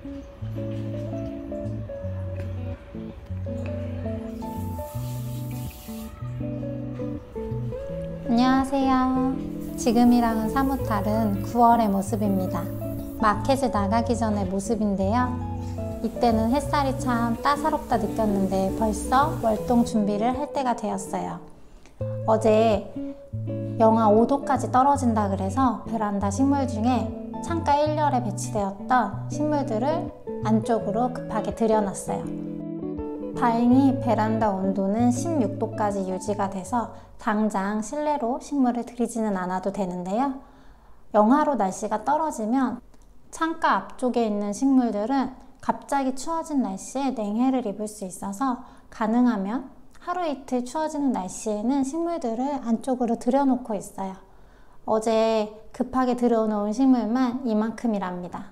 안녕하세요. 지금이랑은 사뭇 다른 9월의 모습입니다. 마켓을 나가기 전의 모습인데요. 이때는 햇살이 참 따사롭다 느꼈는데 벌써 월동 준비를 할 때가 되었어요. 어제 영하 5도까지 떨어진다 그래서 베란다 식물 중에 창가 1열에 배치되었던 식물들을 안쪽으로 급하게 들여놨어요. 다행히 베란다 온도는 16도까지 유지가 돼서 당장 실내로 식물을 들이지는 않아도 되는데요. 영하로 날씨가 떨어지면 창가 앞쪽에 있는 식물들은 갑자기 추워진 날씨에 냉해를 입을 수 있어서 가능하면 하루 이틀 추워지는 날씨에는 식물들을 안쪽으로 들여놓고 있어요. 어제 급하게 들여놓은 식물만 이만큼이랍니다.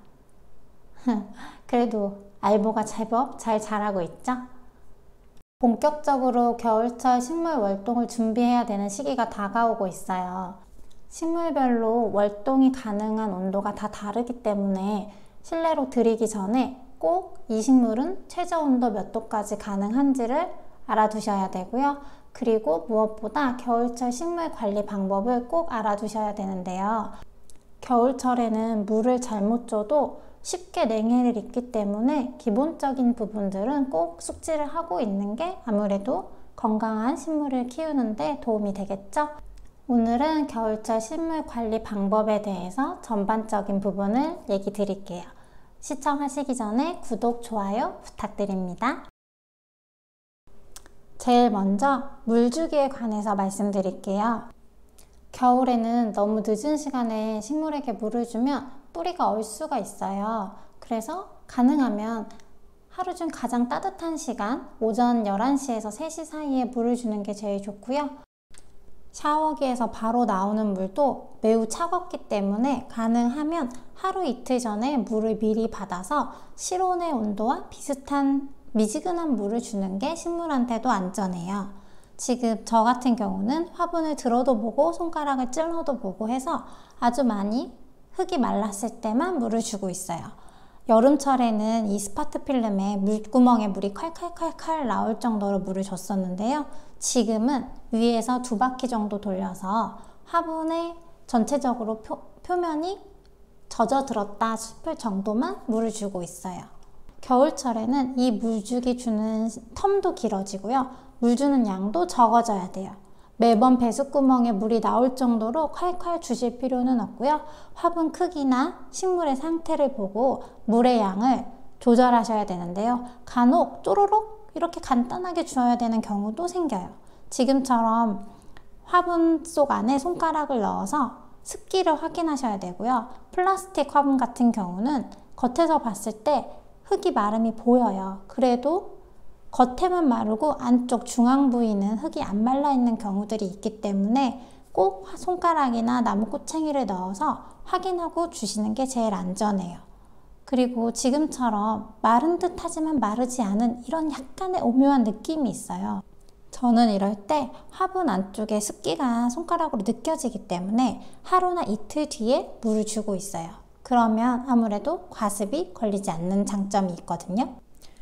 그래도 알보가 제법 잘 자라고 있죠? 본격적으로 겨울철 식물 월동을 준비해야 되는 시기가 다가오고 있어요. 식물별로 월동이 가능한 온도가 다 다르기 때문에 실내로 들이기 전에 꼭 이 식물은 최저 온도 몇 도까지 가능한지를 알아두셔야 되고요. 그리고 무엇보다 겨울철 식물 관리 방법을 꼭 알아두셔야 되는데요. 겨울철에는 물을 잘못 줘도 쉽게 냉해를 입기 때문에 기본적인 부분들은 꼭 숙지를 하고 있는 게 아무래도 건강한 식물을 키우는 데 도움이 되겠죠? 오늘은 겨울철 식물 관리 방법에 대해서 전반적인 부분을 얘기 드릴게요. 시청하시기 전에 구독, 좋아요 부탁드립니다. 제일 먼저 물주기에 관해서 말씀드릴게요. 겨울에는 너무 늦은 시간에 식물에게 물을 주면 뿌리가 얼 수가 있어요. 그래서 가능하면 하루 중 가장 따뜻한 시간 오전 11시에서 3시 사이에 물을 주는 게 제일 좋고요. 샤워기에서 바로 나오는 물도 매우 차갑기 때문에 가능하면 하루 이틀 전에 물을 미리 받아서 실온의 온도와 비슷한 미지근한 물을 주는 게 식물한테도 안전해요. 지금 저 같은 경우는 화분을 들어도 보고 손가락을 찔러도 보고 해서 아주 많이 흙이 말랐을 때만 물을 주고 있어요. 여름철에는 이 스파트 필름에 물구멍에 물이 칼칼칼칼 나올 정도로 물을 줬었는데요. 지금은 위에서 2바퀴 정도 돌려서 화분의 전체적으로 표면이 젖어들었다 싶을 정도만 물을 주고 있어요. 겨울철에는 이 물주기 주는 텀도 길어지고요. 물 주는 양도 적어져야 돼요. 매번 배수구멍에 물이 나올 정도로 콸콸 주실 필요는 없고요. 화분 크기나 식물의 상태를 보고 물의 양을 조절하셔야 되는데요. 간혹 쪼로록 이렇게 간단하게 주어야 되는 경우도 생겨요. 지금처럼 화분 속 안에 손가락을 넣어서 습기를 확인하셔야 되고요. 플라스틱 화분 같은 경우는 겉에서 봤을 때 흙이 마름이 보여요. 그래도 겉에만 마르고 안쪽 중앙 부위는 흙이 안 말라 있는 경우들이 있기 때문에 꼭 손가락이나 나무 꼬챙이를 넣어서 확인하고 주시는 게 제일 안전해요. 그리고 지금처럼 마른 듯 하지만 마르지 않은 이런 약간의 오묘한 느낌이 있어요. 저는 이럴 때 화분 안쪽에 습기가 손가락으로 느껴지기 때문에 하루나 이틀 뒤에 물을 주고 있어요. 그러면 아무래도 과습이 걸리지 않는 장점이 있거든요.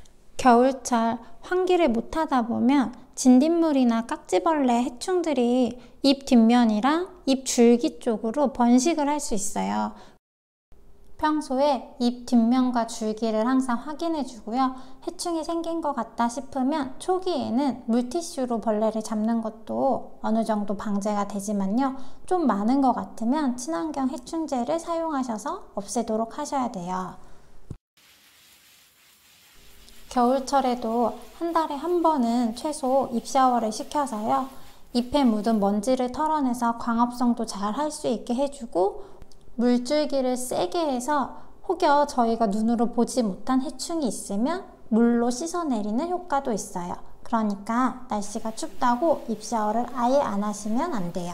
겨울철 환기를 못하다 보면 진딧물이나 깍지벌레, 해충들이 잎 뒷면이랑 잎 줄기 쪽으로 번식을 할 수 있어요. 평소에 잎 뒷면과 줄기를 항상 확인해 주고요. 해충이 생긴 것 같다 싶으면 초기에는 물티슈로 벌레를 잡는 것도 어느 정도 방제가 되지만요. 좀 많은 것 같으면 친환경 해충제를 사용하셔서 없애도록 하셔야 돼요. 겨울철에도 한 달에 한 번은 최소 잎 샤워를 시켜서요. 잎에 묻은 먼지를 털어내서 광합성도 잘 할 수 있게 해주고 물줄기를 세게 해서 혹여 저희가 눈으로 보지 못한 해충이 있으면 물로 씻어내리는 효과도 있어요. 그러니까 날씨가 춥다고 잎 샤워를 아예 안 하시면 안 돼요.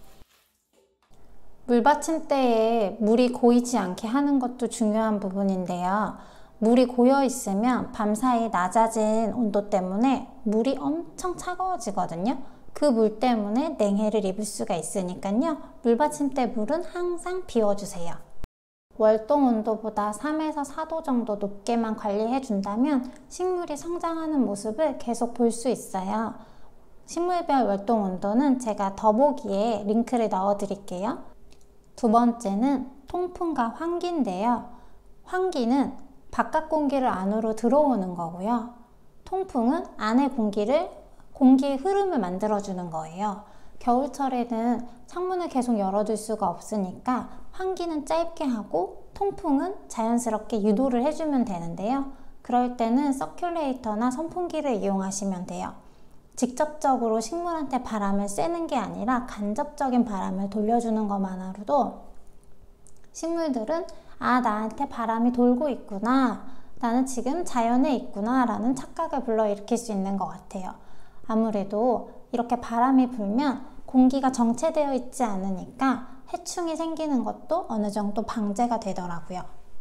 물받침대에 물이 고이지 않게 하는 것도 중요한 부분인데요. 물이 고여 있으면 밤사이 낮아진 온도 때문에 물이 엄청 차가워지거든요. 그 물 때문에 냉해를 입을 수가 있으니까요. 물받침대 물은 항상 비워주세요. 월동 온도보다 3에서 4도 정도 높게만 관리해 준다면 식물이 성장하는 모습을 계속 볼 수 있어요. 식물별 월동 온도는 제가 더보기에 링크를 넣어 드릴게요. 두 번째는 통풍과 환기인데요. 환기는 바깥 공기를 안으로 들어오는 거고요. 통풍은 안의 공기의 흐름을 만들어주는 거예요. 겨울철에는 창문을 계속 열어둘 수가 없으니까 환기는 짧게 하고 통풍은 자연스럽게 유도를 해주면 되는데요. 그럴 때는 서큘레이터나 선풍기를 이용하시면 돼요. 직접적으로 식물한테 바람을 쐬는 게 아니라 간접적인 바람을 돌려주는 것만으로도 식물들은 나한테 바람이 돌고 있구나, 나는 지금 자연에 있구나 라는 착각을 불러일으킬 수 있는 것 같아요. 아무래도 이렇게 바람이 불면 공기가 정체되어 있지 않으니까 해충이 생기는 것도 어느 정도 방제가 되더라고요.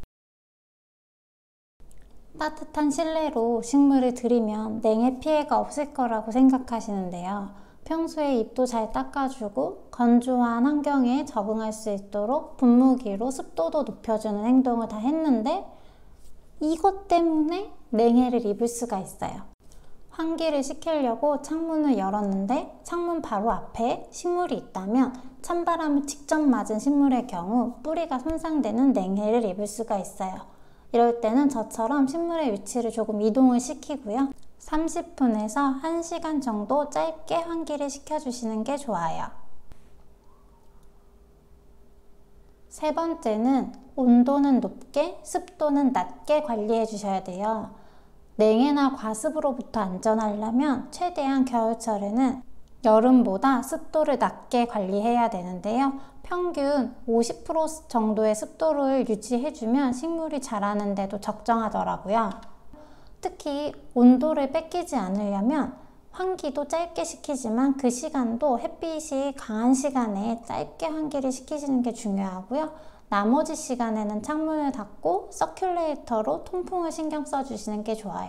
따뜻한 실내로 식물을 들이면 냉해 피해가 없을 거라고 생각하시는데요. 평소에 잎도 잘 닦아주고 건조한 환경에 적응할 수 있도록 분무기로 습도도 높여주는 행동을 다 했는데 이것 때문에 냉해를 입을 수가 있어요. 환기를 시키려고 창문을 열었는데 창문 바로 앞에 식물이 있다면 찬바람을 직접 맞은 식물의 경우 뿌리가 손상되는 냉해를 입을 수가 있어요. 이럴 때는 저처럼 식물의 위치를 조금 이동을 시키고요. 30분에서 1시간 정도 짧게 환기를 시켜주시는 게 좋아요. 세 번째는 온도는 높게, 습도는 낮게 관리해 주셔야 돼요. 냉해나 과습으로부터 안전하려면 최대한 겨울철에는 여름보다 습도를 낮게 관리해야 되는데요. 평균 50% 정도의 습도를 유지해주면 식물이 자라는데도 적정하더라고요. 특히 온도를 뺏기지 않으려면 환기도 짧게 시키지만 그 시간도 햇빛이 강한 시간에 짧게 환기를 시키시는 게 중요하고요. 나머지 시간에는 창문을 닫고 서큘레이터로 통풍을 신경 써주시는 게 좋아요.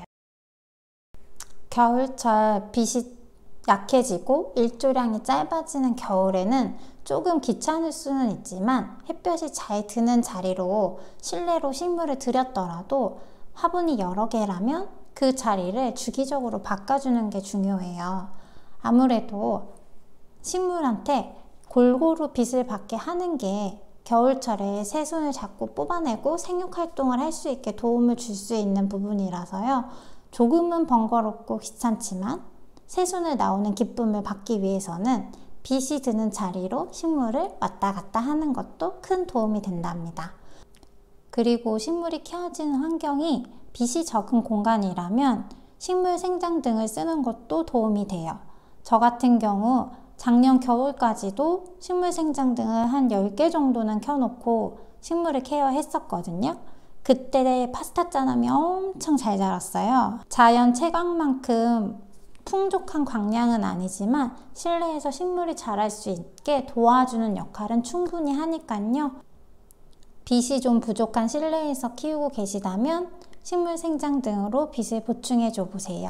겨울철 빛이 약해지고 일조량이 짧아지는 겨울에는 조금 귀찮을 수는 있지만 햇볕이 잘 드는 자리로 실내로 식물을 들였더라도 화분이 여러 개라면 그 자리를 주기적으로 바꿔주는 게 중요해요. 아무래도 식물한테 골고루 빛을 받게 하는 게 겨울철에 새순을 자꾸 뽑아내고 생육활동을 할 수 있게 도움을 줄 수 있는 부분이라서요. 조금은 번거롭고 귀찮지만 새순을 나오는 기쁨을 받기 위해서는 빛이 드는 자리로 식물을 왔다 갔다 하는 것도 큰 도움이 된답니다. 그리고 식물이 키워지는 환경이 빛이 적은 공간이라면 식물 생장 등을 쓰는 것도 도움이 돼요. 저 같은 경우 작년 겨울까지도 식물 생장 등을 한 10개 정도는 켜놓고 식물을 케어했었거든요. 그때 파스타 짜남이 엄청 잘 자랐어요. 자연 채광만큼 풍족한 광량은 아니지만 실내에서 식물이 자랄 수 있게 도와주는 역할은 충분히 하니까요. 빛이 좀 부족한 실내에서 키우고 계시다면 식물 생장 등으로 빛을 보충해 줘 보세요.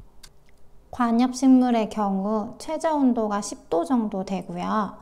관엽식물의 경우 최저 온도가 10도 정도 되고요.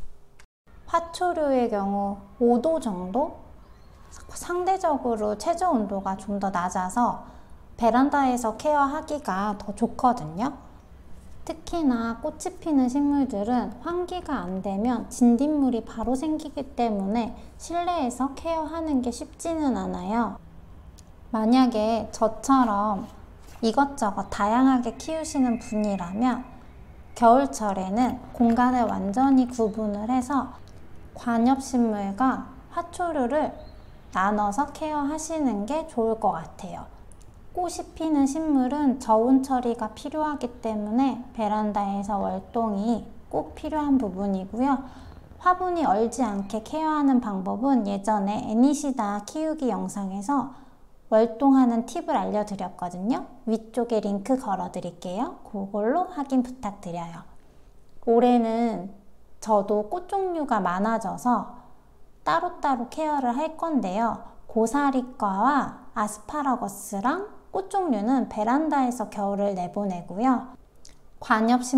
화초류의 경우 5도 정도? 상대적으로 최저 온도가 좀 더 낮아서 베란다에서 케어하기가 더 좋거든요. 특히나 꽃이 피는 식물들은 환기가 안 되면 진딧물이 바로 생기기 때문에 실내에서 케어하는 게 쉽지는 않아요. 만약에 저처럼 이것저것 다양하게 키우시는 분이라면 겨울철에는 공간을 완전히 구분을 해서 관엽식물과 화초류를 나눠서 케어하시는 게 좋을 것 같아요. 꽃이 피는 식물은 저온 처리가 필요하기 때문에 베란다에서 월동이 꼭 필요한 부분이고요. 화분이 얼지 않게 케어하는 방법은 예전에 애니시다 키우기 영상에서 월동하는 팁을 알려드렸거든요. 위쪽에 링크 걸어 드릴게요. 그걸로 확인 부탁드려요. 올해는 저도 꽃 종류가 많아져서 따로따로 케어를 할 건데요. 고사리과와 아스파라거스랑 꽃 종류는 베란다에서 겨울을 내보내고요.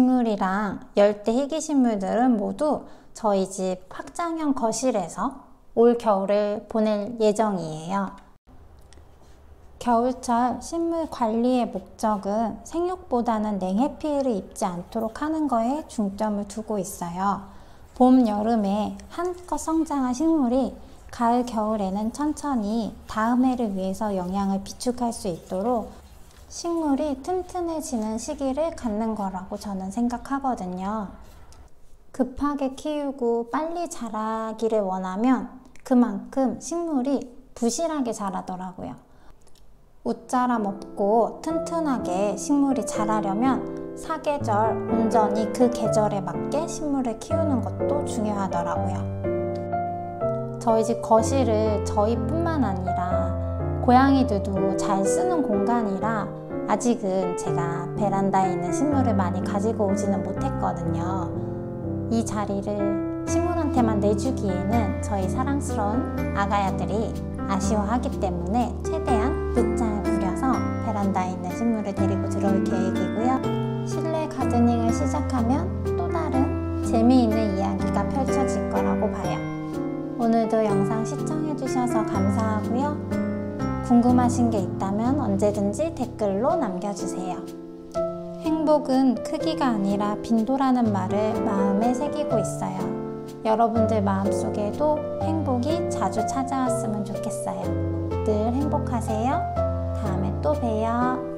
관엽식물이랑 열대 희귀식물들은 모두 저희 집 확장형 거실에서 올 겨울을 보낼 예정이에요. 겨울철 식물 관리의 목적은 생육보다는 냉해 피해를 입지 않도록 하는 거에 중점을 두고 있어요. 봄, 여름에 한껏 성장한 식물이 가을, 겨울에는 천천히 다음 해를 위해서 영양을 비축할 수 있도록 식물이 튼튼해지는 시기를 갖는 거라고 저는 생각하거든요. 급하게 키우고 빨리 자라기를 원하면 그만큼 식물이 부실하게 자라더라고요. 웃자람 없고 튼튼하게 식물이 자라려면 사계절 온전히 그 계절에 맞게 식물을 키우는 것도 중요하더라고요. 저희 집 거실을 저희뿐만 아니라 고양이들도 잘 쓰는 공간이라 아직은 제가 베란다에 있는 식물을 많이 가지고 오지는 못했거든요. 이 자리를 식물한테만 내주기에는 저희 사랑스러운 아가야들이 아쉬워하기 때문에 최대한 늦장을 부려서 베란다에 있는 식물을 데리고 들어올 계획이고요. 실내 가드닝을 시작하면 또 다른 재미있는 이야기가 펼쳐질 거라고 봐요. 오늘도 영상 시청해주셔서 감사하고요. 궁금하신 게 있다면 언제든지 댓글로 남겨주세요. 행복은 크기가 아니라 빈도라는 말을 마음에 새기고 있어요. 여러분들 마음속에도 행복이 자주 찾아왔으면 좋겠어요. 늘 행복하세요. 다음에 또 봬요.